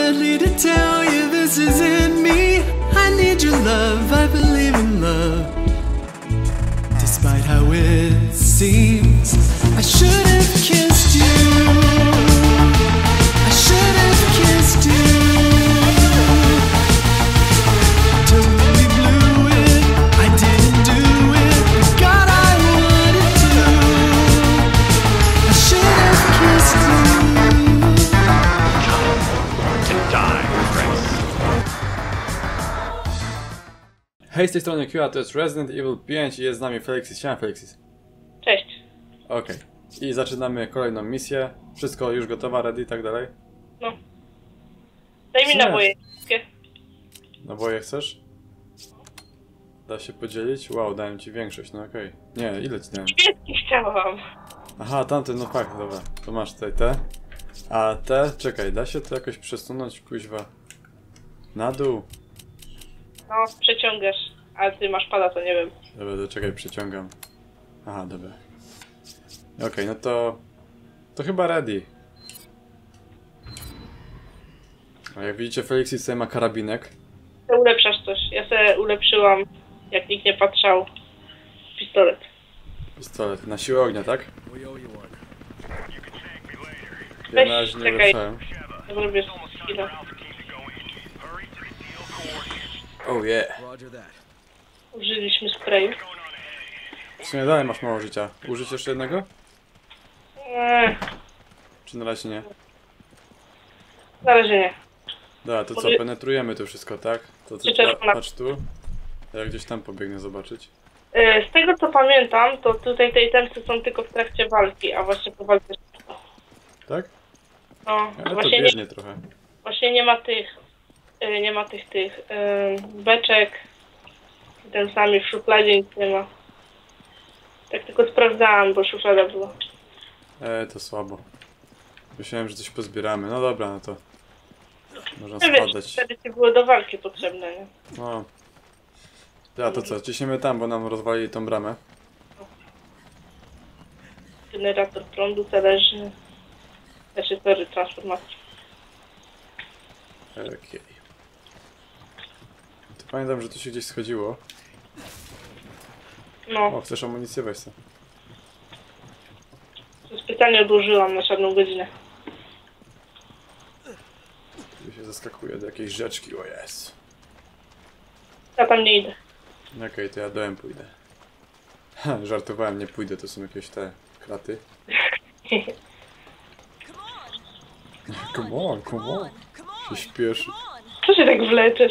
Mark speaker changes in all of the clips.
Speaker 1: hardly to tell you this isn't me. I need your love, I believe in love. Despite how it seems, I should have kissed you. I should have kissed you. Totally blew it, I didn't do it, but God I wanted to. I should have kissed you.
Speaker 2: Hej, z tej strony Q, a to jest Resident Evil 5 i jest z nami Felixis. Siema Felixis.
Speaker 3: Cześć.
Speaker 2: Okej. I zaczynamy kolejną misję. Wszystko już gotowe, ready i tak dalej?
Speaker 3: No. Daj mi
Speaker 2: Co?
Speaker 3: naboje.
Speaker 2: Naboje chcesz? Da się podzielić? Wow, dałem ci większość, no okej. Nie, ile ci dałem?
Speaker 3: Świetnie chciałam.
Speaker 2: Aha, tamte, no fakt, dobra. To masz tutaj te. A te, czekaj, da się to jakoś przesunąć, kuźwa? Na dół.
Speaker 3: No, przeciągasz. A ty masz pada, to nie wiem.
Speaker 2: Dobra, to czekaj, przeciągam. Aha, dobra. Okej, no to... To chyba ready. A jak widzicie, Felixis sobie ma karabinek.
Speaker 3: Ty ulepszasz coś. Ja sobie ulepszyłam, jak nikt nie patrzał, pistolet.
Speaker 2: Pistolet. Na siłę ognia, tak? Ja
Speaker 3: Weź,
Speaker 2: na razie nie
Speaker 3: czekaj.
Speaker 2: ulepszałem.
Speaker 3: Zrobię chwilę.
Speaker 2: Oh yeah.
Speaker 3: Użyliśmy sprayu.
Speaker 2: W sumie dalej masz mało życia. Użyć jeszcze jednego? Czy na razie nie?
Speaker 3: Na razie nie.
Speaker 2: Dobra, to co?
Speaker 3: Może-
Speaker 2: Penetrujemy to wszystko, tak? To ty
Speaker 3: Życzę pana-
Speaker 2: patrz tu. Ja gdzieś tam pobiegnę zobaczyć.
Speaker 3: Z tego co pamiętam, to tutaj te itemsy są tylko w trakcie walki, a właśnie po walce...
Speaker 2: Tak?
Speaker 3: No,
Speaker 2: Ale to
Speaker 3: właśnie nie,
Speaker 2: biegnie trochę.
Speaker 3: właśnie nie ma tych... Nie ma tych beczek. Ten sami w szufladzie nic nie ma. Tak tylko sprawdzałam, bo szuflada była.
Speaker 2: To słabo. Myślałem, że coś pozbieramy. No dobra, no to... Można
Speaker 3: No wiesz,
Speaker 2: spadać.
Speaker 3: wtedy ci było do walki potrzebne, nie?
Speaker 2: No. Ja to co? Ciśniemy tam, bo nam rozwalili tą bramę.
Speaker 3: Generator prądu zależy. Znaczy, sorry, transformacja.
Speaker 2: Okej. To pamiętam, że tu się gdzieś schodziło.
Speaker 3: No,
Speaker 2: O, chcesz amunicję? Weź se.
Speaker 3: specjalnie odłożyłam na czarną godzinę.
Speaker 2: Tu się zaskakuje do jakiejś rzeczki, o jest.
Speaker 3: Ja tam nie idę.
Speaker 2: Okej, to ja dołem pójdę. Ha, żartowałem, nie pójdę, to są jakieś te kraty. Come on, come on. Się śpieszy.
Speaker 3: Co się tak wleczesz?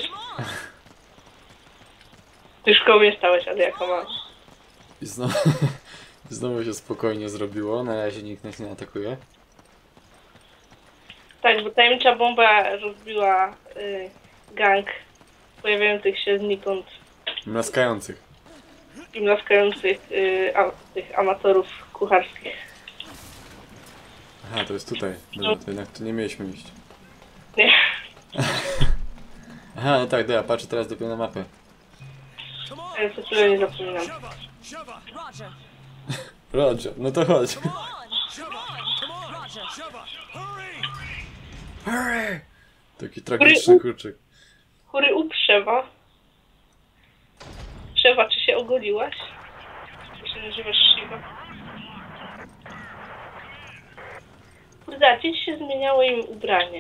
Speaker 3: Ty już koło mnie stałeś, ale jako masz.
Speaker 2: I znowu, znowu się spokojnie zrobiło, na razie nikt nas nie atakuje.
Speaker 3: Tak, bo tajemnicza bomba rozbiła gang pojawiających się znikąd
Speaker 2: Mlaskających.
Speaker 3: i mlaskających tych amatorów kucharskich.
Speaker 2: Aha, to jest tutaj. Dobra, to jednak tu nie mieliśmy iść.
Speaker 3: Nie.
Speaker 2: Aha, no tak, dobra, patrzę teraz dopiero na mapę.
Speaker 3: Ja to sobie nie zapominam.
Speaker 2: Roger, no to chodź. Hurry! Taki tragiczny kurczyk.
Speaker 3: Kury u Przewa. Przewa, czy się ogoliłaś? Czy się nazywasz Shiva? Kurde, dziś się zmieniało im ubranie.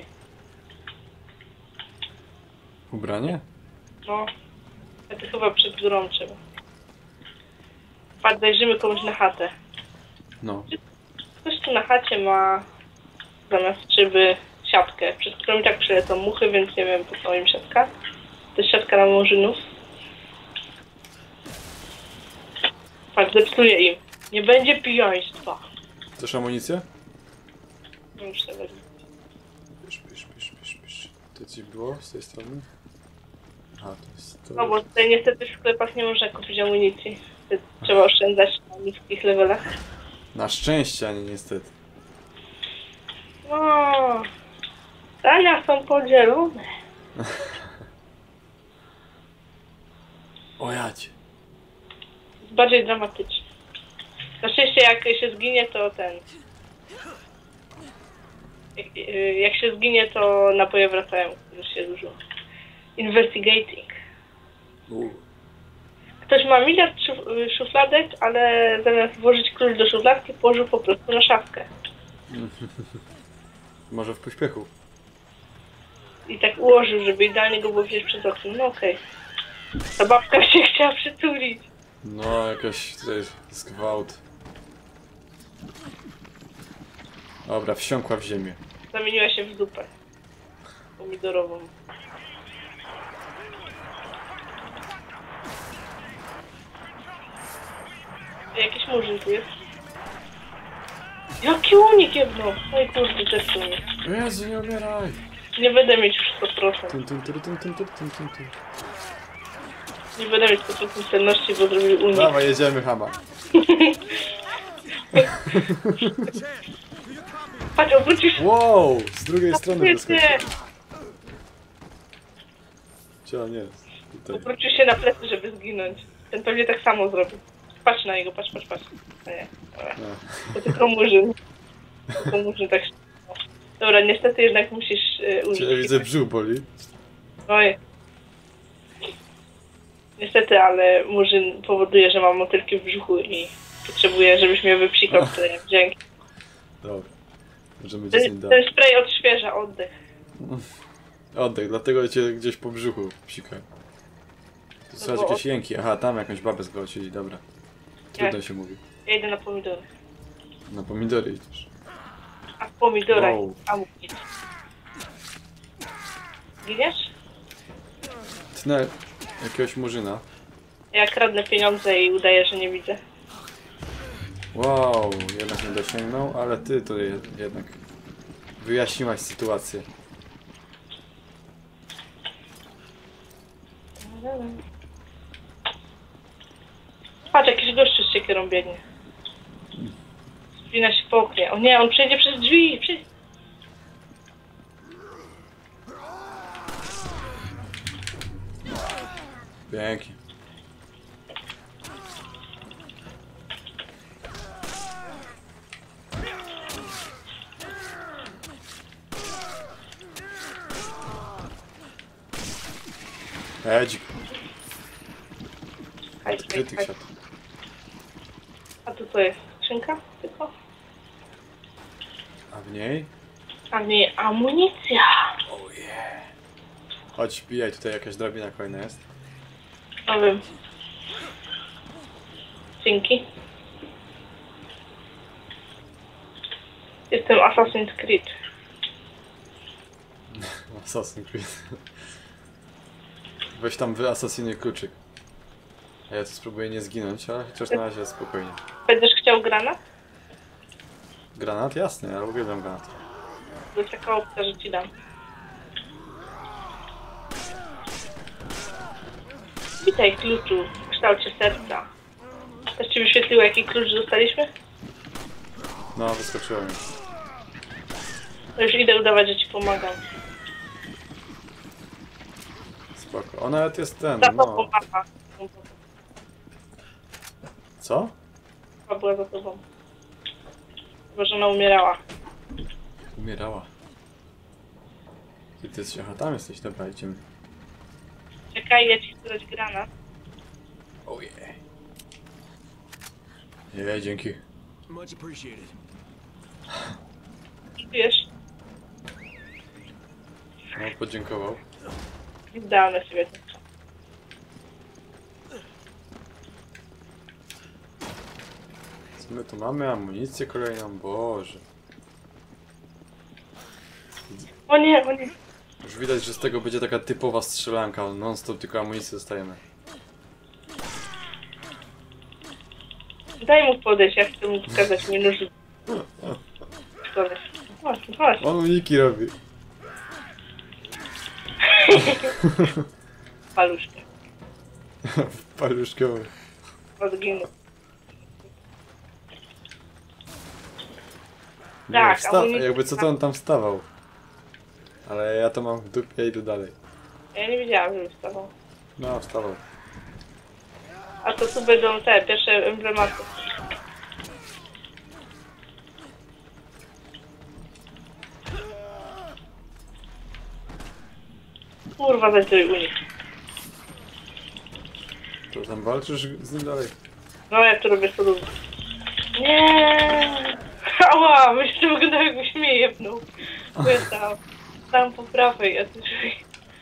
Speaker 2: Ubranie?
Speaker 3: No. Ja to chyba przed górą trzeba. Patrz, zajrzymy komuś na chatę.
Speaker 2: No.
Speaker 3: Ktoś tu na chacie ma zamiast szyby siatkę, przez którą i tak przylecą muchy, więc nie wiem po co im siatka. To jest siatka na murzynów. Patrz, zepsuje im. Nie będzie pijaństwa.
Speaker 2: Chcesz amunicję?
Speaker 3: No już sobie.
Speaker 2: Pisz. To ci było z tej strony? Aha, to jest to.
Speaker 3: No bo tutaj niestety w sklepach nie można kupić amunicji. Trzeba oszczędzać na niskich levelach.
Speaker 2: Na szczęście, a nie niestety.
Speaker 3: No, zdania są podzielone.
Speaker 2: O jać.
Speaker 3: Bardziej dramatycznie. Na szczęście jak się zginie, to ten... Jak się zginie, to naboje wracają, już się zużyło. Investigating. Ktoś ma miliard szufladek, ale zamiast włożyć klucz do szufladki, położył po prostu na szafkę.
Speaker 2: Może w pośpiechu.
Speaker 3: I tak ułożył, żeby idealnie go było widać przez okno. No okej. Ta babka się chciała przytulić.
Speaker 2: No, jakaś tutaj jest gwałt. Dobra, wsiąkła w ziemię.
Speaker 3: Zamieniła się w dupę. Pomidorową. Jakiś murzyn tu jest. Jaki unik jedno! Oj kurde, też mnie.
Speaker 2: Jezu, nie umieraj!
Speaker 3: Nie będę mieć już 100%.
Speaker 2: Tum.
Speaker 3: Nie będę mieć 100% celności, bo zrobił unik.
Speaker 2: Dawaj, jedziemy, Hama.
Speaker 3: Patrz, obrócisz się.
Speaker 2: Wow! Z drugiej strony
Speaker 3: Nie,
Speaker 2: wyskoczył.
Speaker 3: nie.
Speaker 2: Gdzie on jest? Tutaj.
Speaker 3: Obrócił się na plecy, żeby zginąć. Ten pewnie tak samo zrobił. Patrz na niego, patrz. No nie, dobra.
Speaker 2: No.
Speaker 3: To tylko murzyn. Tylko murzyn tak się... Dobra, niestety jednak musisz użyć.
Speaker 2: Cię widzę, brzuch boli.
Speaker 3: Oj. Niestety, ale murzyn powoduje, że mam motylki w brzuchu i potrzebuję, żebyś mnie wypsikał wtedy. Dzięki.
Speaker 2: Dobra. Możemy gdzieś
Speaker 3: Ten,
Speaker 2: indziej.
Speaker 3: ten spray odświeża oddech.
Speaker 2: Oddech, dlatego cię gdzieś po brzuchu psikaj. Tu słychać
Speaker 3: bo-
Speaker 2: jakieś jęki. Aha, tam jakąś babę zgwałcili, dobra. Trudno się mówi.
Speaker 3: Ja idę na pomidory.
Speaker 2: Na pomidory idziesz.
Speaker 3: A pomidora
Speaker 2: Wow.
Speaker 3: a mówić. Giniesz?
Speaker 2: Tnę jakiegoś murzyna.
Speaker 3: Ja kradnę pieniądze i udaję, że nie widzę.
Speaker 2: Wow, jednak nie dosięgnął, ale ty to jednak wyjaśniłaś sytuację.
Speaker 3: Patrz, jakiś gościu z siekierą biegnie. Spina się po oknie. O nie, on przejdzie przez drzwi.
Speaker 2: Pięknie. Edzik, krytyk siadł.
Speaker 3: A tu to jest skrzynka tylko?
Speaker 2: A w niej?
Speaker 3: A nie, amunicja.
Speaker 2: Chodź, wbijaj, tutaj jakaś drabina kolejna jest.
Speaker 3: No wiem. Dzięki. Jestem Assassin's Creed.
Speaker 2: Assassin's Creed. Weź tam wyasasinuj kluczyk. A ja tu spróbuję nie zginąć, ale chociaż na razie spokojnie.
Speaker 3: Będziesz chciał granat?
Speaker 2: Granat? Jasne, ja uwielbiam granat.
Speaker 3: To jest taka opcja, że ci dam. Witaj, kluczu w kształcie serca. Też ci wyświetliło, jaki klucz dostaliśmy?
Speaker 2: No, wyskoczyło mi.
Speaker 3: To już idę udawać, że ci pomagam.
Speaker 2: Spoko. O, nawet jest ten,
Speaker 3: Za tobą,
Speaker 2: no.
Speaker 3: mama.
Speaker 2: Co?
Speaker 3: Mama była za tobą. Chyba, że ona umierała.
Speaker 2: Umierała. Ty jesteś, aha, tam jesteś, dobra, idziemy.
Speaker 3: Czekaj, ja ci chcę dać granat.
Speaker 2: Ojej. Nie, dzięki.
Speaker 1: Much appreciated.
Speaker 3: Wiesz,
Speaker 2: No, podziękował.
Speaker 3: idealne sobie to.
Speaker 2: Co my tu mamy? Amunicję kolejną? Boże.
Speaker 3: O nie, o nie.
Speaker 2: Już widać, że z tego będzie taka typowa strzelanka. Non stop tylko amunicję dostajemy.
Speaker 3: Daj mu podejść, ja chcę mu pokazać minus. Chodź.
Speaker 2: On uniki robi.
Speaker 3: Paluszkę.
Speaker 2: Paluszkowy.
Speaker 3: Odginął.
Speaker 2: Nie,
Speaker 3: Tak,
Speaker 2: jakby co to on tam wstawał. Ale ja to mam w dupie i idę dalej.
Speaker 3: Ja nie wiedziałam, że wstawał.
Speaker 2: No, wstawał.
Speaker 3: A to tu będą te pierwsze emblematy. Kurwa, zaś tutaj unik.
Speaker 2: To tam walczysz z nim dalej?
Speaker 3: No ja tu robię sobie. Nie. Ała, myślę, że wyglądał jakbyś mnie jebnął. Bo ja tam po prawej, a ty drzwi.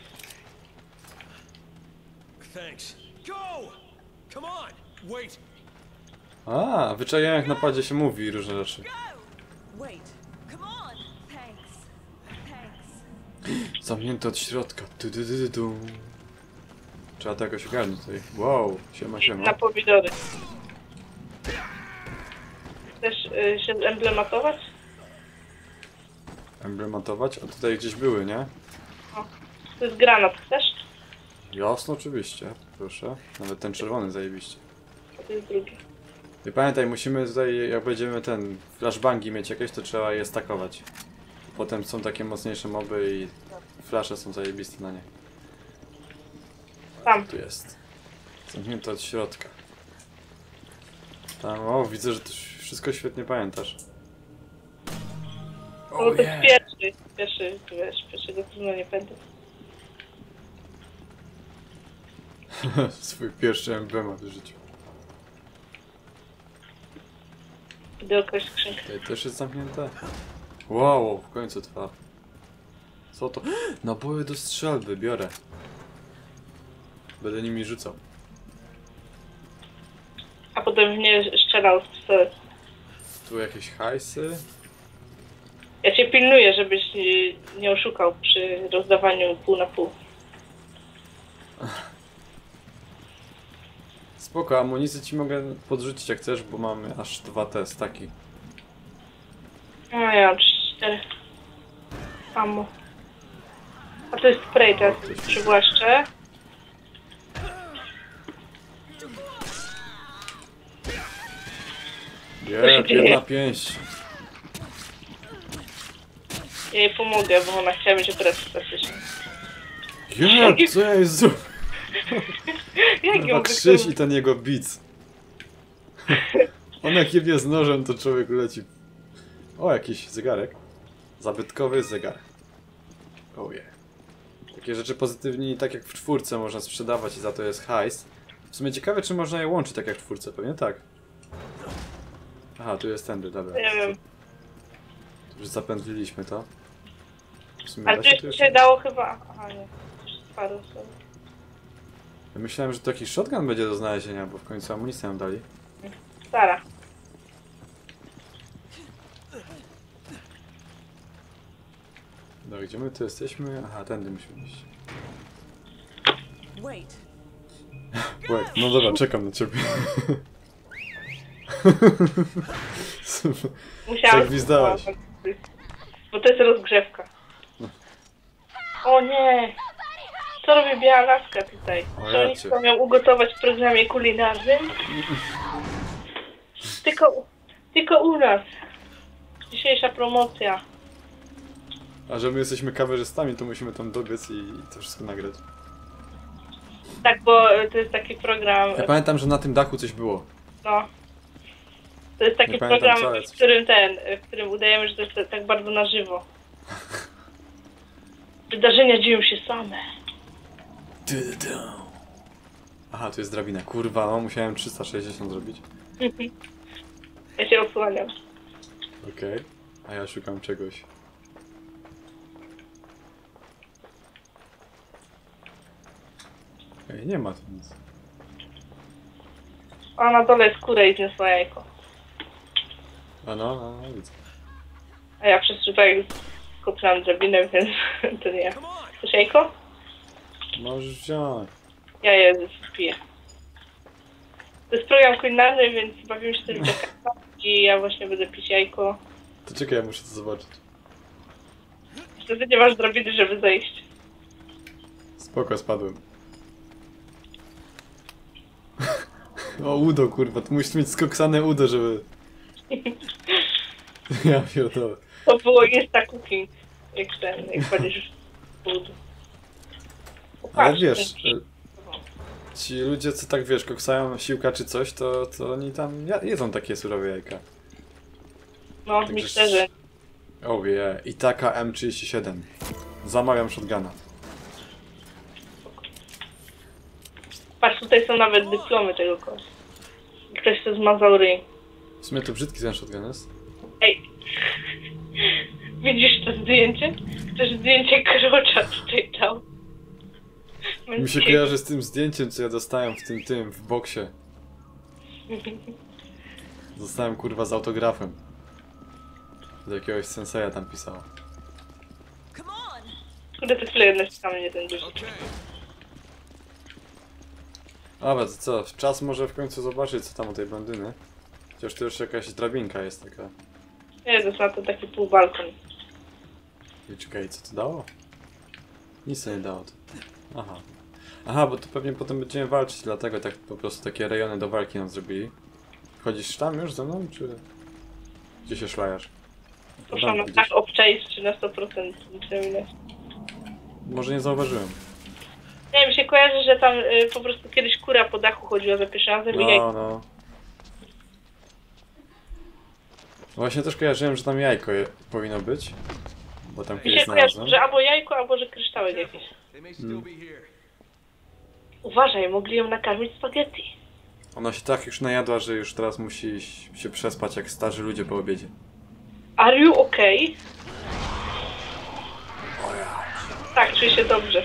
Speaker 4: Thanks. Go! Come on! Wait!
Speaker 2: A, wyczajałem jak na padzie się mówi różne rzeczy.
Speaker 5: Wait. Come on. Thanks. Thanks.
Speaker 2: Zamknięty od środka. Du. Trzeba to jakoś ogarnąć tutaj. Wow, siema.
Speaker 3: Na pomidory. Chcesz się emblematować?
Speaker 2: Emblematować? A tutaj gdzieś były, nie?
Speaker 3: O, to jest granat, chcesz?
Speaker 2: Jasno, oczywiście. Proszę. Nawet ten czerwony zajebiście.
Speaker 3: A to jest drugi.
Speaker 2: I pamiętaj, musimy tutaj, jak będziemy ten flashbangi mieć jakieś, to trzeba je stakować. Potem są takie mocniejsze moby i flasze są zajebiste na nie.
Speaker 3: Tam.
Speaker 2: Tu jest. Zamknięte od środka. Tam, o, widzę, że ty wszystko świetnie pamiętasz.
Speaker 3: No bo to jest pierwszy, wiesz, pierwszego trudno nie pamiętam.
Speaker 2: Swój pierwszy emblemat w życiu.
Speaker 3: Idę okraść skrzynkę.
Speaker 2: Tutaj też jest zamknięte? Wow, w końcu trwa. Co to? Naboje do strzelby, biorę. Będę nimi rzucał.
Speaker 3: A potem w nie strzelał z pistoletu.
Speaker 2: Tu jakieś hajsy.
Speaker 3: Ja cię pilnuję, żebyś nie oszukał przy rozdawaniu pół na pół.
Speaker 2: Spoko, amunicję ci mogę podrzucić jak chcesz, bo mamy aż 2 te staki.
Speaker 3: No ja mam 4 ammo. A to jest spray, teraz przywłaszczę.
Speaker 2: Nie, jedna pięść.
Speaker 3: Ja jej pomogę, bo ona chciała mieć operację plastyczną.
Speaker 2: Nie, co ja jest
Speaker 3: Jak
Speaker 2: Chyba
Speaker 3: ją
Speaker 2: Krzyś i ten jego bic. On jak jebie z nożem, to człowiek leci. O, jakiś zegarek. Zabytkowy zegar. Oh yeah. Takie rzeczy pozytywnie, tak jak w 4 można sprzedawać i za to jest hajs. W sumie ciekawe, czy można je łączyć tak jak w 4, pewnie tak. Aha, tu jest tędy, dobra.
Speaker 3: Nie wiem.
Speaker 2: Już zapętliliśmy to. W sumie
Speaker 3: Ale
Speaker 2: da
Speaker 3: to
Speaker 2: się
Speaker 3: jeszcze się dało chyba... Aha, nie. Paru sobie.
Speaker 2: Ja myślałem, że to jakiś shotgun będzie do znalezienia, bo w końcu amunicję nam dali.
Speaker 3: Stara.
Speaker 2: No, gdzie my tu jesteśmy? Aha, tędy musimy iść.
Speaker 5: Wait.
Speaker 2: Wait, no dobra, czekam na ciebie.
Speaker 3: Musiałam...
Speaker 2: Zagwizdałaś.
Speaker 3: Bo to jest rozgrzewka. O nie! Co robi biała laska tutaj?
Speaker 2: O
Speaker 3: Czy oni
Speaker 2: jacie.
Speaker 3: chcą ją ugotować w programie kulinarnym? Tylko u nas. Dzisiejsza promocja.
Speaker 2: A że my jesteśmy kamerzystami, to musimy tam dobiec i to wszystko nagrać.
Speaker 3: Tak, bo to jest taki program...
Speaker 2: Ja pamiętam, że na tym dachu coś było.
Speaker 3: No. To jest taki
Speaker 2: Nie pamiętam
Speaker 3: program,
Speaker 2: co, ale
Speaker 3: w
Speaker 2: coś.
Speaker 3: którym udajemy, że to jest tak bardzo na żywo. Wydarzenia dzieją się same.
Speaker 2: Aha, tu jest drabina. Kurwa, no musiałem 360 zrobić.
Speaker 3: Ja się osłaniam.
Speaker 2: Okej. A ja szukam czegoś. Ej, nie ma tu nic.
Speaker 3: A na dole jest kura i zniosła jajko.
Speaker 2: A no, widzę.
Speaker 3: A ja przez tutaj kopnęłam drabinę, więc to nie ja. Chcesz jajko?
Speaker 2: Możesz wziąć.
Speaker 3: Ja je piję. To jest program kulinarny, więc bawimy się tym i ja właśnie będę pić jajko.
Speaker 2: To czekaj, ja muszę to zobaczyć.
Speaker 3: Wtedy nie masz drabiny, żeby zejść.
Speaker 2: Spoko, spadłem. O, udo, kurwa, tu musisz mieć skoksane udo, żeby... Ja pierdolę.
Speaker 3: To było Insta Cooking, jak będziesz w food.
Speaker 2: Ale wiesz, ci ludzie, co tak wiesz, koksają siłka czy coś, to oni tam jedzą takie surowe jajka.
Speaker 3: No,
Speaker 2: Także-
Speaker 3: mikserze.
Speaker 2: Oh yeah, i taka M37. Zamawiam shotguna.
Speaker 3: Patrz, tutaj są nawet dyplomy tego kogoś. Ktoś to zmazał ryj.
Speaker 2: W sumie to brzydki ten shotgun jest.
Speaker 3: Ej! Widzisz to zdjęcie? To jest zdjęcie Krocza tutaj dał.
Speaker 2: Mi się kojarzy z tym zdjęciem, co ja dostałem w boksie. Zostałem kurwa z autografem. Do jakiegoś senseja tam pisało.
Speaker 5: Come on.
Speaker 3: Kurde, to chwilę jednak tam mnie ten duży.
Speaker 4: Okay.
Speaker 2: Dobra, to co? Czas może w końcu zobaczyć, co tam u tej blondyny. Chociaż to już jakaś drabinka jest taka.
Speaker 3: Nie, to jest na to taki półbalkon.
Speaker 2: I czekaj, co to dało? Nic to nie dało. To. Aha. Aha, bo to pewnie potem będziemy walczyć, dlatego tak po prostu takie rejony do walki nam zrobili. Chodzisz tam już ze mną, czy... Gdzie się szlajasz?
Speaker 3: Proszę,
Speaker 2: Tam
Speaker 3: no
Speaker 2: gdzieś.
Speaker 3: tak obczaić na 100% egzaminacji.
Speaker 2: Może nie zauważyłem.
Speaker 3: Nie, mi się kojarzy, że tam po prostu kiedyś kura po dachu chodziła za pierwszym razem i
Speaker 2: No. Właśnie też kojarzyłem, że tam jajko powinno być. Bo tam
Speaker 3: mi
Speaker 2: kiedyś
Speaker 3: się kojarzy,
Speaker 2: znalazłem.
Speaker 3: że albo jajko, albo że kryształek jakiś.
Speaker 4: They may still be here.
Speaker 3: Uważaj, mogli ją nakarmić spaghetti.
Speaker 2: Ona się tak już najadła, że już teraz musi iść się przespać jak starzy ludzie po obiedzie.
Speaker 3: Are you okay? Tak, czuję się dobrze.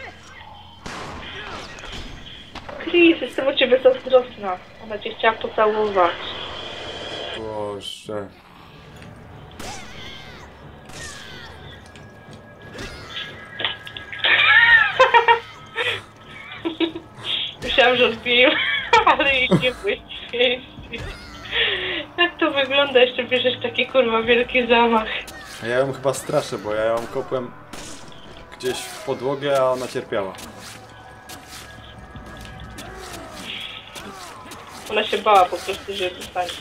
Speaker 3: Chris, jestem o ciebie zazdrosna. Ona cię chciała pocałować.
Speaker 2: Boże.
Speaker 3: Myślałam, że odbiję, ale jej nie wyświeci. Jak to wygląda? Jeszcze bierzesz taki kurwa wielki zamach.
Speaker 2: A ja ją chyba straszę, bo ja ją kopłem gdzieś w podłogę, a ona cierpiała.
Speaker 3: Ona się bała po prostu, że dostanie.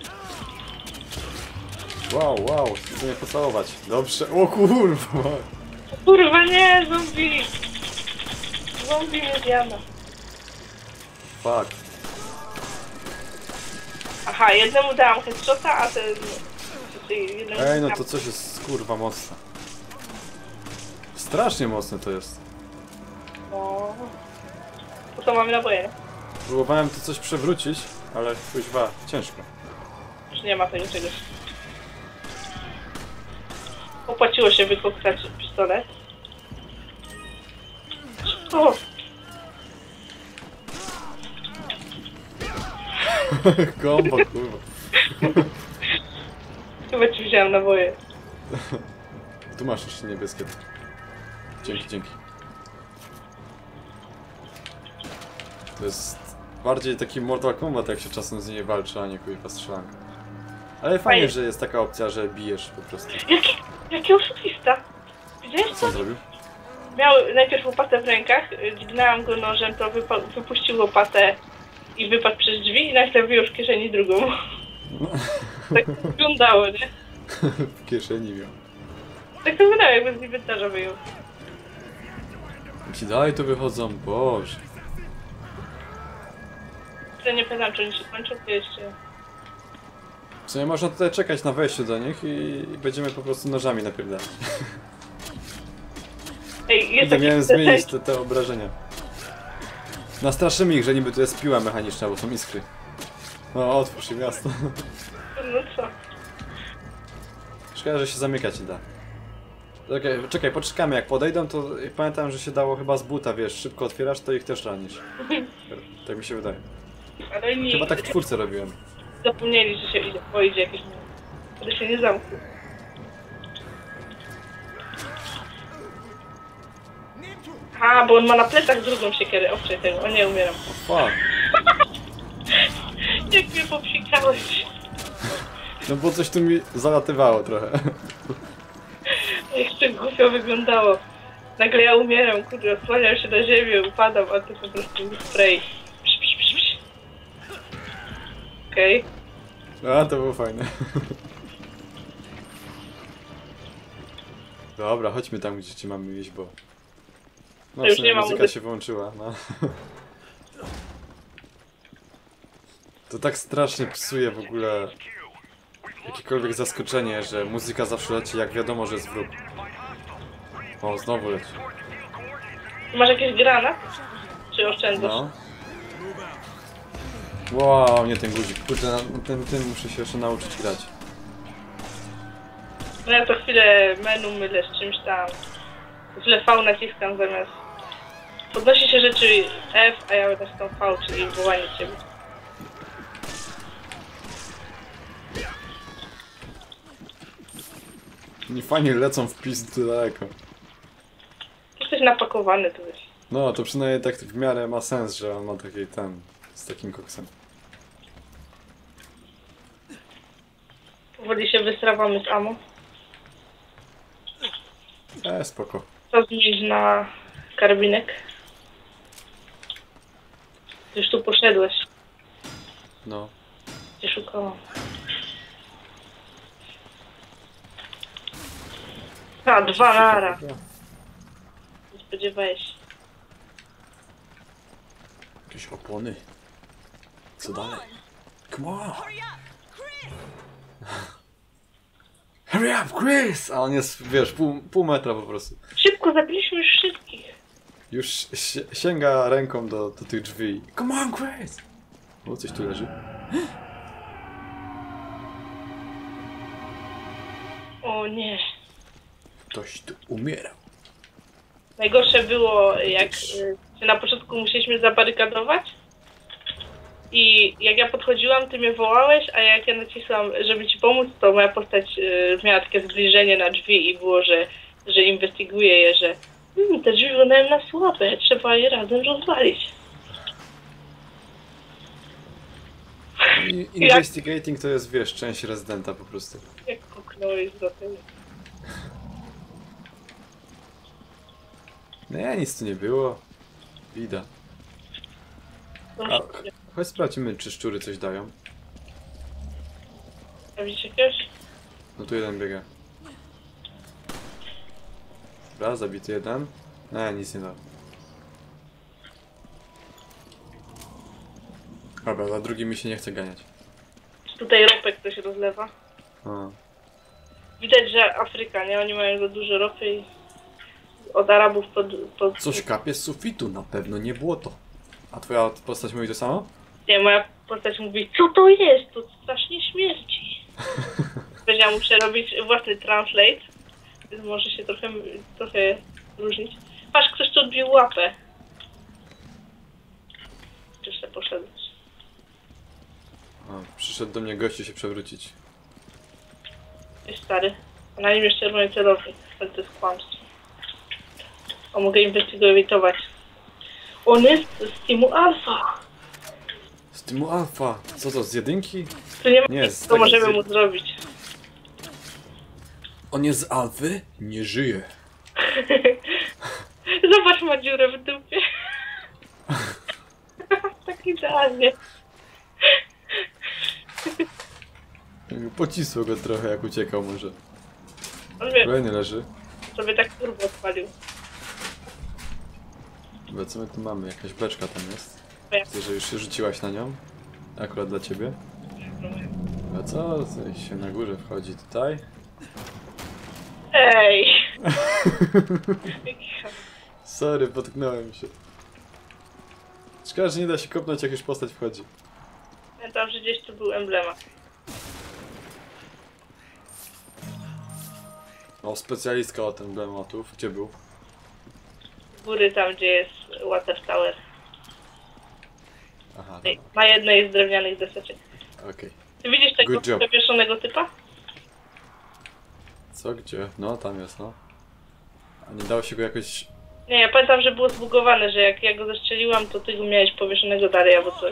Speaker 2: Wow, chcę mnie pocałować. Dobrze, o kurwa.
Speaker 3: Kurwa nie, zombie! Zombie mnie zjada.
Speaker 2: Fuck.
Speaker 3: Aha, jednemu dałam headshota, a ten... jednemu
Speaker 2: Ej, no
Speaker 3: dałam-
Speaker 2: to coś jest kurwa mocne. Strasznie mocne to jest.
Speaker 3: No... To co mamy naboje, nie?
Speaker 2: Próbowałem tu coś przewrócić, ale kuźwa, ciężko.
Speaker 3: Już nie ma tego czegoś. Opłaciło się wykoksać pistolet. O!
Speaker 2: Kombo, kurwa.
Speaker 3: Chyba ci wziąłem naboje.
Speaker 2: Tu masz jeszcze niebieskie. Dzięki. To jest bardziej taki Mortal Kombat, jak się czasem z niej walczy, a nie kuźwa strzelanka. Ale fajnie,
Speaker 3: Fajnie.
Speaker 2: że jest taka opcja, że bijesz po prostu.
Speaker 3: Jaki oszukista! Widziałeś
Speaker 2: Co
Speaker 3: to?
Speaker 2: zrobił?
Speaker 3: Miał najpierw łopatę w rękach, dźgnęłam go nożem, to wypuścił łopatę i wypadł przez drzwi i nagle wyjął w kieszeni drugą. Tak to wyglądało, nie?
Speaker 2: W kieszeni miał.
Speaker 3: Tak to wyglądało, jakby z inwentarza wyjął.
Speaker 2: Ci dalej tu wychodzą, boże.
Speaker 3: Ja nie pamiętam, czy oni się kończą, to jeszcze...
Speaker 2: W sumie można tutaj czekać na wejściu do nich i będziemy po prostu nożami napierdalać.
Speaker 3: Ej, jest
Speaker 2: Będę
Speaker 3: taki...
Speaker 2: miałem zmienić te obrażenia. Nastraszymy ich, że niby to jest piła mechaniczna, bo są iskry. No, otwórz im miasto.
Speaker 3: No co?
Speaker 2: Szkoda, że się zamykać nie da. Czekaj, poczekamy, jak podejdą, to pamiętam, że się dało chyba z buta, wiesz, szybko otwierasz, to ich też ranisz. Tak mi się wydaje.
Speaker 3: Ale oni
Speaker 2: Chyba tak w czwórce robiłem.
Speaker 3: zapomnieli, że się idzie, bo idzie jakieś... Ale się nie zamknął. A, bo on ma na plecach drugą siekierę, owczej tego, o nie, umieram.
Speaker 2: O fuck.
Speaker 3: Jak mnie popsikałeś.
Speaker 2: No bo coś tu mi zalatywało trochę.
Speaker 3: Jeszcze głupio wyglądało. Nagle ja umieram, kurde, osłaniam się na ziemię, upadam, a to po prostu spray. Psz, psz, psz, psz. Okej.
Speaker 2: A, to było fajne. Dobra, chodźmy tam, gdzie ci mamy iść, bo... No,
Speaker 3: To już
Speaker 2: w sumie
Speaker 3: nie ma
Speaker 2: muzyka
Speaker 3: muzyki.
Speaker 2: się włączyła, no. To tak strasznie psuje w ogóle jakiekolwiek zaskoczenie, że muzyka zawsze leci, jak wiadomo, że jest wróg. O, znowu leci.
Speaker 3: Masz jakiś granat? Czy oszczędzasz?
Speaker 2: No. Wow, nie ten guzik. Kurde, na tym muszę się jeszcze nauczyć grać.
Speaker 3: No ja to chwilę menu mylę z czymś tam. Źle V naciskam zamiast... Podnosi się rzeczy F, a ja naciskam V, czyli wołanie ciebie.
Speaker 2: Nie fajnie lecą w pizdu daleko.
Speaker 3: Jesteś napakowany tu wiesz.
Speaker 2: No, to przynajmniej tak w miarę ma sens, że on ma taki ten... z takim koksem.
Speaker 3: Powoli się wystrawamy z ammo.
Speaker 2: Spoko.
Speaker 3: Co zmienić na karabinek? Już tu poszedłeś.
Speaker 2: No.
Speaker 3: Cię szukałam. A, 2 nara. Nie spodziewałeś się.
Speaker 2: Jakieś opony. Co dalej? Come on!
Speaker 5: Hurry up! Chris!
Speaker 2: Hurry up, Chris! A on jest, wiesz, pół metra po prostu.
Speaker 3: Szybko, zabiliśmy już wszystkich.
Speaker 2: Już sięga ręką do tych drzwi. Come on, Chris! O, coś tu leży.
Speaker 3: O nie.
Speaker 2: Ktoś tu umierał.
Speaker 3: Najgorsze było, jak się na początku musieliśmy zabarykadować. I jak ja podchodziłam, ty mnie wołałeś, a jak ja nacisłam, żeby ci pomóc, to moja postać miała takie zbliżenie na drzwi i było, że inwestyguje je, że te drzwi wyglądają na słabe, trzeba je razem rozwalić.
Speaker 2: Investigating to jest, wiesz, część rezydenta po prostu.
Speaker 3: Jak puknąłeś do tego.
Speaker 2: Nie, nic tu nie było. Bida. A, chodź sprawdźmy, czy szczury coś dają.
Speaker 3: A widzisz jakiegoś?
Speaker 2: No tu jeden biega. Dobra, zabity jeden. Nie, nic nie dał. Dobra, za drugim mi się nie chce ganiać.
Speaker 3: Tutaj ropek ktoś rozlewa.
Speaker 2: A.
Speaker 3: Widać, że Afryka, nie? Oni mają za dużo ropy i od Arabów pod...
Speaker 2: Coś kapie z sufitu, na pewno nie było to. A twoja postać mówi to samo?
Speaker 3: Nie, moja postać mówi, co to jest? To strasznie śmierci. Ja muszę robić własny translate, więc może się trochę różnić. Patrz, ktoś tu odbił łapę. Czyż se poszedłeś?
Speaker 2: A, przyszedł do mnie gościu się przewrócić.
Speaker 3: Jest stary. A na nim jest czerwony celownik, ale to jest kłamstwo. O, mogę inwestygować. On jest z teamu Alpha.
Speaker 2: Z Teamu Alpha. Co to, z jedynki?
Speaker 3: Tu nie ma
Speaker 2: Nie,
Speaker 3: nic,
Speaker 2: z
Speaker 3: co
Speaker 2: tego-
Speaker 3: możemy mu zrobić.
Speaker 2: On jest z Alfy? Nie żyje.
Speaker 3: Zobacz, ma dziurę w dupie. Tak idealnie.
Speaker 2: Pocisło go trochę, jak uciekał może.
Speaker 3: On wie,
Speaker 2: Kolejny leży.
Speaker 3: sobie tak turbo odpalił.
Speaker 2: Dobra, co my tu mamy? Jakaś beczka tam jest.
Speaker 3: Ja.
Speaker 2: Widzę, że już się rzuciłaś na nią. Akurat dla ciebie. A co? Coś się na górze wchodzi tutaj.
Speaker 3: Ej!
Speaker 2: Sorry, potknąłem się. Szkoda, że nie da się kopnąć, jak już postać wchodzi.
Speaker 3: Pamiętam, że gdzieś tu był emblemat.
Speaker 2: O, specjalistka od emblematów. Gdzie był?
Speaker 3: Z góry tam, gdzie jest Water Tower.
Speaker 2: Aha,
Speaker 3: Ej, na jednej z drewnianych deseczek.
Speaker 2: okej.
Speaker 3: Ty widzisz tego
Speaker 2: Good job.
Speaker 3: przewieszonego typa?
Speaker 2: Co? Gdzie? No, tam jest, no. A nie dało się go jakoś...
Speaker 3: Nie, ja pamiętam, że było zbugowane, że jak ja go zestrzeliłam, to ty go miałeś powieszonego dalej albo coś.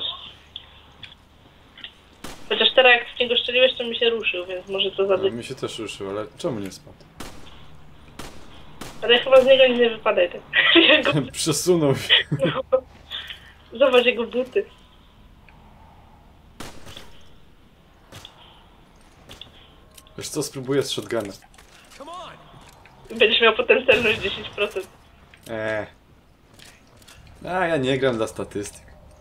Speaker 3: Chociaż teraz jak z niego strzeliłeś, to mi się ruszył, więc może to
Speaker 2: No,
Speaker 3: zabić.
Speaker 2: mi się też ruszył, ale czemu nie spadł?
Speaker 3: Ale chyba z niego nic nie wypadaj tak. Jego...
Speaker 2: Przesunął się.
Speaker 3: No. Zobacz jego buty.
Speaker 2: Wiesz co, spróbuję z shotguna.
Speaker 4: Come on!
Speaker 3: Będziesz miał potem celność 10%.
Speaker 2: A ja nie gram dla statystyk.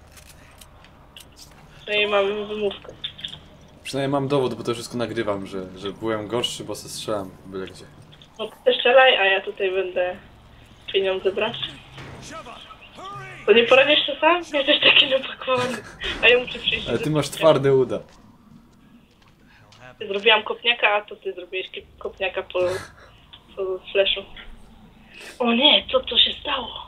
Speaker 3: No i mamy wymówkę.
Speaker 2: Przynajmniej mam dowód, bo to wszystko nagrywam, że byłem gorszy, bo se strzelam byle gdzie.
Speaker 3: No ty strzelaj, a ja tutaj będę pieniądze brać.
Speaker 4: Sheva! Hurry!
Speaker 3: To nie poradzisz się sam? Jesteś taki napakowany. A ja muszę przyjść.
Speaker 2: Ale ty masz twarde uda.
Speaker 3: Zrobiłam kopniaka, a to ty zrobiłeś kopniaka po flashu. O nie, co się stało?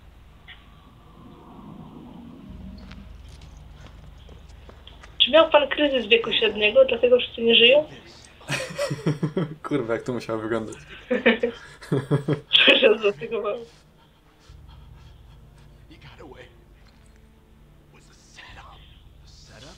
Speaker 3: Czy miał pan kryzys wieku średniego, dlatego wszyscy nie żyją?
Speaker 2: Kurwa, jak to musiało wyglądać.
Speaker 3: Przepraszam, zatygowało.
Speaker 4: You got away. Was the setup? The setup?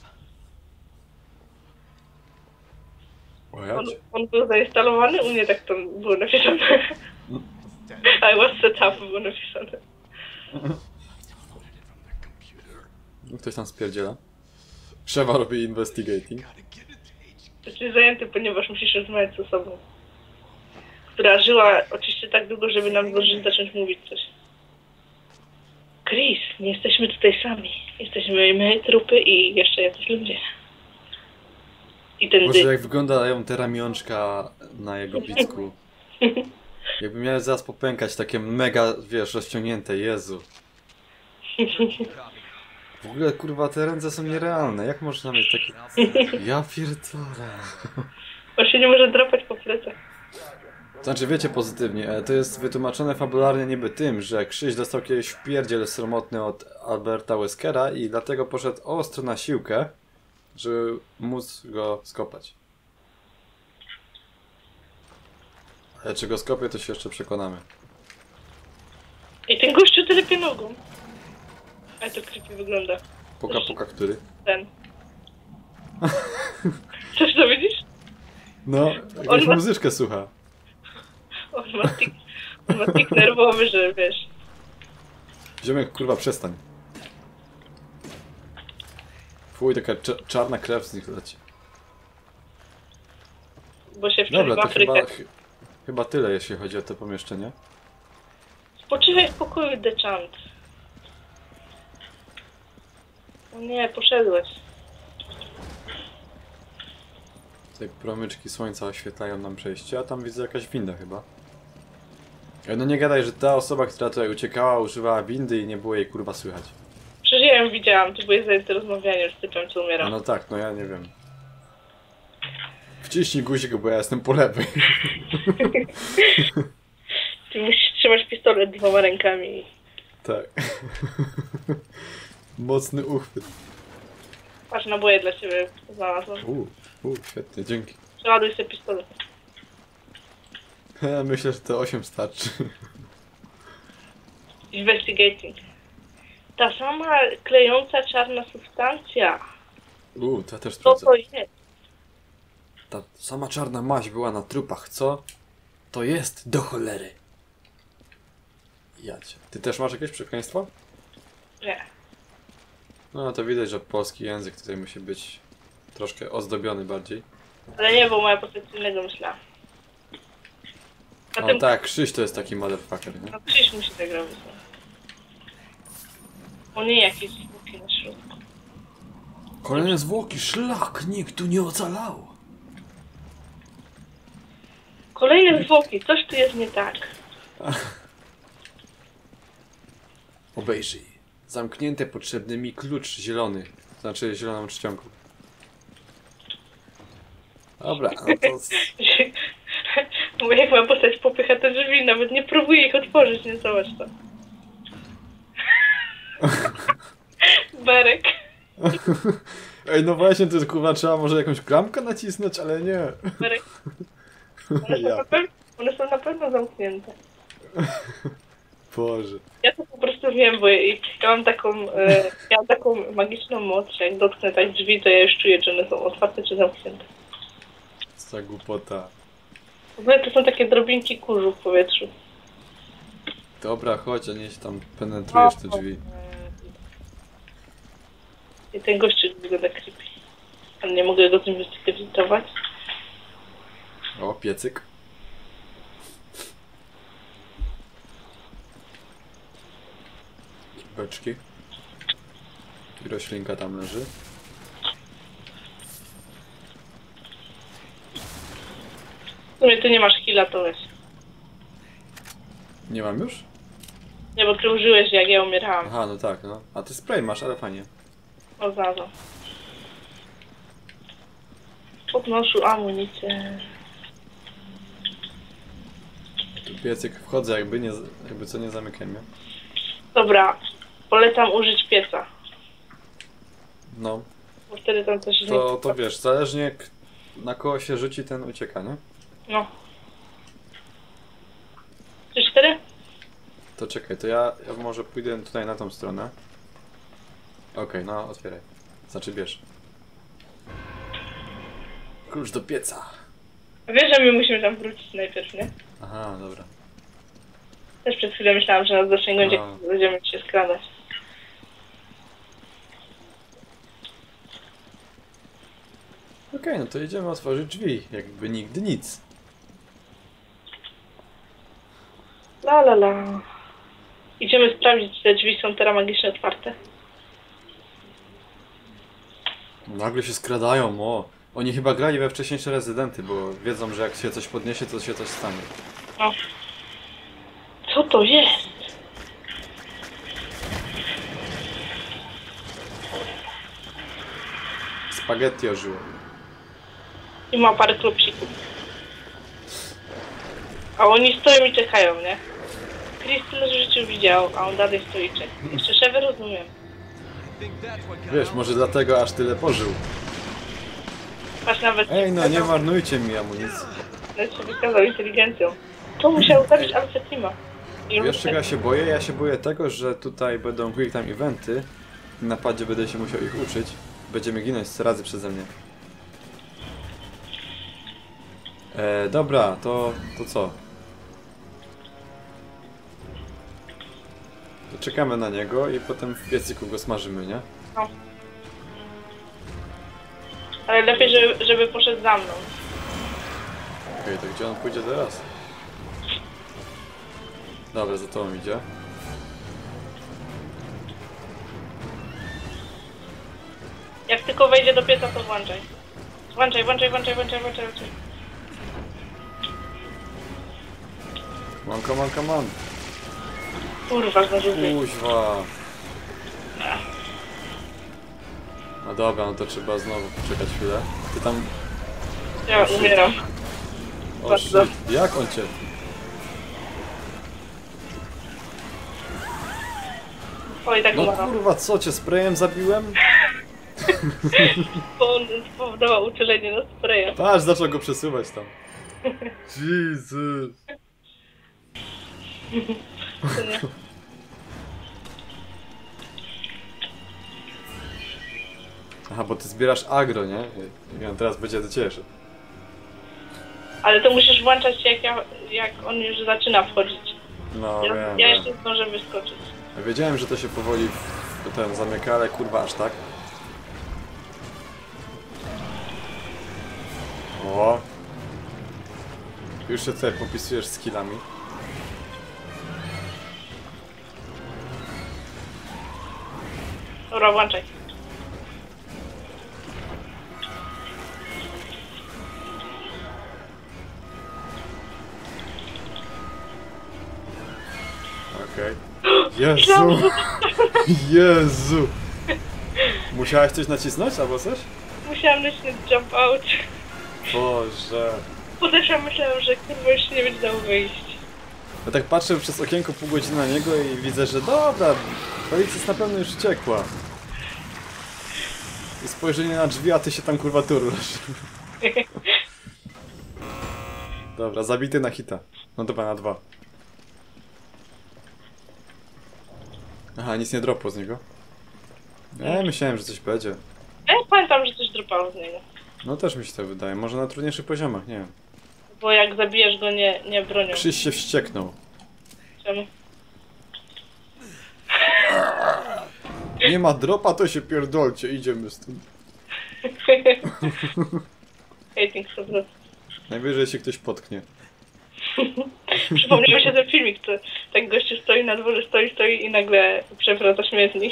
Speaker 2: O ja cię.
Speaker 3: On był zainstalowany, u mnie tak to było napisane. I was set up, było napisane.
Speaker 4: Downloaded it from the computer.
Speaker 2: Ktoś tam spierdziela. Krzewa robi investigating.
Speaker 4: Gotta get it, Paige.
Speaker 3: Jesteś zajęty, ponieważ musisz rozmawiać z osobą, która żyła oczywiście tak długo, żeby nam zdążyć zacząć mówić coś. Chris, nie jesteśmy tutaj sami. Jesteśmy my, trupy i jeszcze jacyś ludzie. I ten
Speaker 2: Boże, jak wyglądają te ramionczka na jego bicku. Jakby miały zaraz popękać, takie mega, wiesz, rozciągnięte, Jezu. W ogóle, kurwa, te ręce są nierealne. Jak można mieć takie... Ja pierdolę.
Speaker 3: On się nie może drapać po plecach.
Speaker 2: Znaczy, wiecie pozytywnie, to jest wytłumaczone fabularnie niby tym, że Krzyś dostał kiedyś wpierdziel sromotny od Alberta Weskera i dlatego poszedł ostro na siłkę, żeby móc go skopać. Ale czy go skopię, to się jeszcze przekonamy.
Speaker 3: I ten gościu telepie nogą. A to creepy wygląda.
Speaker 2: Puka, który?
Speaker 3: Ten. Coś to widzisz?
Speaker 2: No, jakąś muzyczkę słucha.
Speaker 3: On ma tik nerwowy, że wiesz.
Speaker 2: Ziomek, kurwa, przestań. Fuj, taka czarna krew z nich leci.
Speaker 3: Bo się
Speaker 2: Dobra,
Speaker 3: wczoraj w
Speaker 2: to
Speaker 3: Afrykę.
Speaker 2: chyba tyle, jeśli chodzi o to pomieszczenie.
Speaker 3: Spoczywaj w pokoju, Dechant. O nie, poszedłeś.
Speaker 2: Tutaj promyczki słońca oświetlają nam przejście, a tam widzę jakaś winda chyba. No nie gadaj, że ta osoba, która tutaj uciekała, używała windy i nie było jej kurwa słychać.
Speaker 3: Przecież ja ją widziałam, ty byłeś zajęty rozmawianiem z typem, co umierał.
Speaker 2: No tak, no ja nie wiem. Wciśnij guzik, bo ja jestem po lewej.
Speaker 3: Ty musisz trzymać pistolet 2 rękami.
Speaker 2: Tak. Mocny uchwyt.
Speaker 3: Patrz, naboje dla ciebie znalazłam.
Speaker 2: Świetnie, dzięki.
Speaker 3: Przeładuj sobie pistolet.
Speaker 2: Myślę, że to 8 starczy.
Speaker 3: Investigating. Ta sama klejąca czarna substancja.
Speaker 2: To też
Speaker 3: Co
Speaker 2: sprawdzę.
Speaker 3: to jest?
Speaker 2: Ta sama czarna maź była na trupach, co? To jest do cholery. Jacie. Ty też masz jakieś przekleństwo?
Speaker 3: Nie.
Speaker 2: No to widać, że polski język tutaj musi być troszkę ozdobiony bardziej.
Speaker 3: Ale nie, bo moja postać innego myślała.
Speaker 2: O tak, Krzyś to jest taki motherfucker, nie?
Speaker 3: No Krzyś musi tak robić. No. O nie, jakieś zwłoki na środku.
Speaker 2: Kolejne zwłoki, szlak, nikt tu nie ocalał.
Speaker 3: Kolejne zwłoki, coś tu jest nie tak.
Speaker 2: Obejrzyj. Zamknięte potrzebny mi klucz zielony. Znaczy zieloną czcionką. Dobra, no to...
Speaker 3: Bo jak moja postać popycha te drzwi, nawet nie próbuje ich otworzyć, nie zobacz to. Berek.
Speaker 2: Ej, no właśnie, to jest kurwa, trzeba może jakąś klamkę nacisnąć, ale nie.
Speaker 3: Berek.
Speaker 2: Ja.
Speaker 3: One są na pewno zamknięte.
Speaker 2: Boże.
Speaker 3: Ja to po prostu wiem, bo ja mam taką magiczną moc, że jak dotknę tak drzwi, to ja już czuję, czy one są otwarte, czy zamknięte.
Speaker 2: Co za głupota.
Speaker 3: W ogóle to są takie drobinki kurzu w powietrzu.
Speaker 2: Dobra, chodź, a nie się tam penetrujesz te drzwi.
Speaker 3: I ten gościu wygląda creepy. Ale nie mogę go zinwestygować.
Speaker 2: O, piecyk. Beczki. I roślinka tam leży.
Speaker 3: W sumie ty nie masz heala, to weź.
Speaker 2: Nie mam już?
Speaker 3: Nie, bo ty użyłeś jak ja umierałam.
Speaker 2: Aha, no tak, no. A ty spray masz, ale fajnie.
Speaker 3: O, znalazłam. Podnoszę amunicję.
Speaker 2: Tu piecyk wchodzę, jakby co nie zamykaj mnie.
Speaker 3: Dobra, polecam użyć pieca.
Speaker 2: No,
Speaker 3: Bo wtedy tam coś nie...
Speaker 2: to wiesz, zależnie na kogo się rzuci, ten ucieka, nie?
Speaker 3: No. 3-4?
Speaker 2: To czekaj, to ja może pójdę tutaj na tą stronę. Okej, no otwieraj. Znaczy bierz. Klucz do pieca.
Speaker 3: Wiesz, że my musimy tam wrócić najpierw, nie?
Speaker 2: Aha, dobra.
Speaker 3: Też przed chwilą myślałam, że nas zasięgnie, będzie,
Speaker 2: A.
Speaker 3: będziemy się skradać.
Speaker 2: Okej, no to idziemy otworzyć drzwi, jakby nigdy nic.
Speaker 3: La la la. Idziemy sprawdzić, czy te drzwi są teraz magicznie otwarte.
Speaker 2: Nagle się skradają, o. Oni chyba grali we wcześniejsze Rezydenty, bo wiedzą, że jak się coś podniesie, to się coś stanie.
Speaker 3: O. Co to jest?
Speaker 2: Spaghetti ożyło.
Speaker 3: I ma parę klopsików. A oni stoją i czekają, nie? Chris tyle w życiu widział, a on dalej stoi i czeka. Jeszcze Szewy rozumiem.
Speaker 4: I think that's what got
Speaker 2: Wiesz, może dlatego aż tyle pożył.
Speaker 3: Patrz nawet...
Speaker 2: Ej, no nie marnujcie mi amunicji.
Speaker 3: Nawet się wykazał inteligencją. To musiał zabić Alfetima.
Speaker 2: Wiesz czego ja się boję? Ja się boję tego, że tutaj będą quick time eventy. W napadzie będę się musiał ich uczyć. Będziemy ginąć 100 razy przeze mnie. Dobra, to co? To czekamy na niego i potem w piecyku go smażymy, nie?
Speaker 3: No. Ale lepiej, żeby poszedł za mną.
Speaker 2: Okej, to gdzie on pójdzie teraz? Dobra, za tobą idzie.
Speaker 3: Jak tylko wejdzie do pieca, to włączaj. Włączaj.
Speaker 2: Come on.
Speaker 3: Kurwa, zdążył wyjść.
Speaker 2: Kuźwa. No dobra, no to trzeba znowu poczekać chwilę. Ty tam...
Speaker 3: Ja umieram.
Speaker 2: O
Speaker 3: Bardzo.
Speaker 2: shit, jak on cię...
Speaker 3: Oj, tak
Speaker 2: No
Speaker 3: umarł.
Speaker 2: kurwa, co cię sprayem zabiłem?
Speaker 3: Bo on spowodował uczulenie na spraya.
Speaker 2: Patrz, zaczął go przesuwać tam. Jesus.
Speaker 3: To nie.
Speaker 2: Aha, bo ty zbierasz agro, nie? I on teraz będzie do ciebie szedł.
Speaker 3: Ale to musisz włączać jak on już zaczyna wchodzić.
Speaker 2: No
Speaker 3: Ja
Speaker 2: wiem.
Speaker 3: jeszcze zdążę wyskoczyć.
Speaker 2: Ja wiedziałem, że to się powoli ten zamyka, ale kurwa aż tak. O. Już się tutaj popisujesz skillami.
Speaker 3: Dobra, włączaj.
Speaker 2: Okej. Jezu! Jezu! Musiałaś coś nacisnąć albo coś?
Speaker 3: Musiałam nacisnąć jump out.
Speaker 2: Boże.
Speaker 3: Podeszłam, myślałam, że kurwa już nie będzie dało wyjść.
Speaker 2: Ja tak patrzę przez okienko pół godziny na niego i widzę, że dobra, policja na pewno już uciekła. I spojrzenie na drzwi, a ty się tam kurwa turlasz. Dobra, zabity na hita. No dobra, na 2. Aha, nic nie dropło z niego. Myślałem, że coś będzie.
Speaker 3: Ja pamiętam, że coś dropało z niego.
Speaker 2: No też mi się to wydaje, może na trudniejszych poziomach, nie wiem.
Speaker 3: Bo jak zabijesz go nie bronią.
Speaker 2: Krzyś się wścieknął.
Speaker 3: Czemu?
Speaker 2: Nie ma dropa, to się pierdolcie, idziemy z tym.
Speaker 3: Hating 100%.
Speaker 2: Najwyżej się ktoś potknie.
Speaker 3: Przypomniał mi się ten filmik, to tak gościu stoi na dworze, stoi i nagle przewraca śmietnik.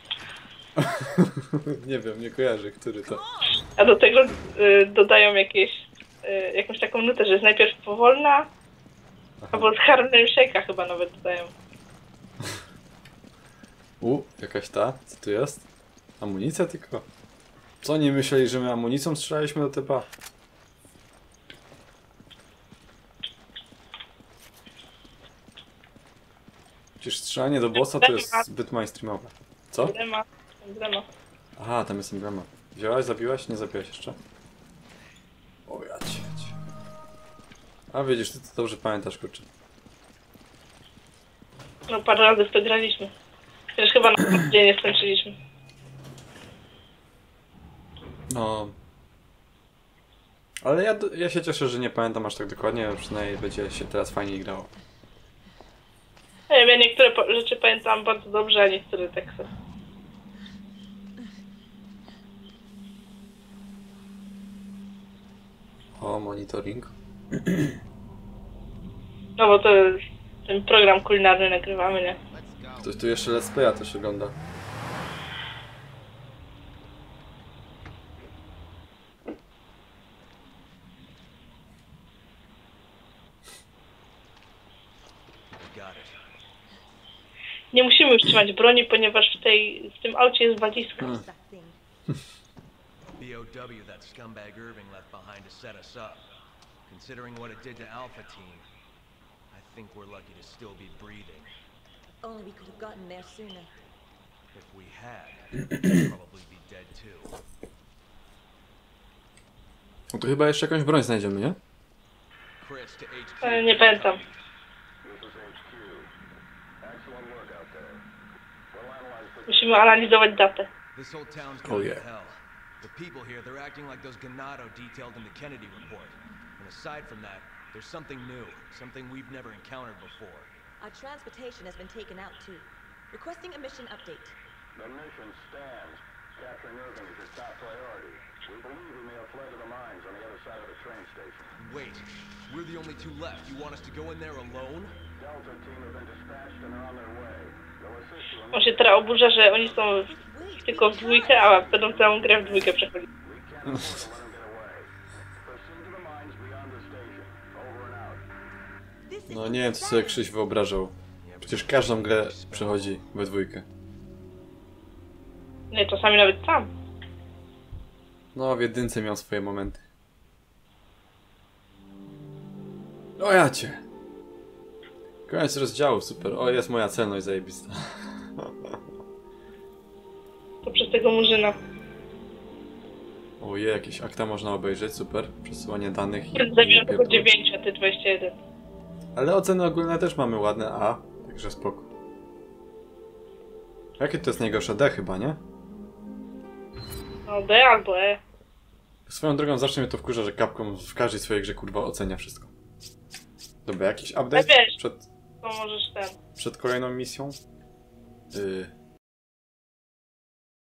Speaker 2: Nie wiem, nie kojarzę, który to.
Speaker 3: A do tego dodają jakąś taką nutę, że jest najpierw powolna, albo z Harlem Shake'a chyba nawet dodają.
Speaker 2: Jakaś ta? Co tu jest? Amunicja tylko? Co oni myśleli, że my amunicją strzelaliśmy do typa? Przecież strzelanie do bossa to jest zbyt mainstreamowe. Co?
Speaker 3: Emblema.
Speaker 2: Aha, tam jest emblema. Wzięłaś, zabiłaś? Nie zabiłaś jeszcze? O ja cię. A widzisz, ty to dobrze pamiętasz, kurczę.
Speaker 3: No parę razy w to graliśmy. Już chyba na dzień nie skończyliśmy.
Speaker 2: No. Ale ja się cieszę, że nie pamiętam aż tak dokładnie, przynajmniej będzie się teraz fajniej grało.
Speaker 3: Nie wiem, ja niektóre rzeczy pamiętam bardzo dobrze, a niektóre tak sobie.
Speaker 2: O, monitoring.
Speaker 3: No bo to jest ten program kulinarny nagrywamy, nie?
Speaker 2: Ktoś tu jeszcze let's playa też ogląda.
Speaker 4: Got it.
Speaker 3: Nie musimy już trzymać broni, ponieważ w tym aucie jest walizka.
Speaker 5: That thing.
Speaker 4: BOW that scumbag Irving left behind to set us up. Considering what it did to Alpha Team, I think we're lucky to still be breathing.
Speaker 5: Only we could have gotten there sooner.
Speaker 4: If we had, we'd probably be dead too.
Speaker 2: No to chyba jeszcze jakąś broń znajdziemy, nie?
Speaker 4: Chris to HQ.
Speaker 3: Ale nie pamiętam. Musimy analizować datę.
Speaker 4: This whole town's
Speaker 2: Oh,
Speaker 4: going
Speaker 2: yeah.
Speaker 4: to hell. The people here, they're acting like those Ganado detailed in the Kennedy report. And aside from that, there's something new, something we've never encountered before.
Speaker 5: Our transportation has been taken out too. Requesting a mission update.
Speaker 6: The mission stands. Capturing Irving is your top priority. We believe he may have fled to the mines on the other side of the train station.
Speaker 4: Wait, we're the only two left. You want us to go in there alone?
Speaker 6: Delta team have been dispatched and are on their way. They'll assist you in
Speaker 3: On się teraz oburza, że oni są tylko w dwójkę, a będą całą grę w dwójkę przechodzić.
Speaker 6: We can't afford to let him get away. Proceed to the mines beyond the station. Over and out.
Speaker 5: This is
Speaker 2: No nie wiem, co sobie Krzyś wyobrażał. Przecież każdą grę przechodzi we dwójkę.
Speaker 3: Nie, czasami nawet sam.
Speaker 2: No, w jedynce miał swoje momenty. O ja cię! Koniec rozdziału, super. O, jest moja celność zajebista.
Speaker 3: To przez tego murzyna.
Speaker 2: Oje, jakieś akta można obejrzeć, super. Przesyłanie danych i...
Speaker 3: Zabiłem tylko
Speaker 2: pierdolę.
Speaker 3: 9, a ty 21.
Speaker 2: Ale oceny ogólne też mamy ładne A, także spoko. Jakie to jest najgorsze? D chyba, nie?
Speaker 3: No D albo E.
Speaker 2: Swoją drogą zawsze mnie to wkurza, że Capcom w każdej swojej grze kurwa ocenia wszystko. Dobra, jakiś update
Speaker 3: wiesz.
Speaker 2: przed,
Speaker 3: To możesz ten.
Speaker 2: przed kolejną misją?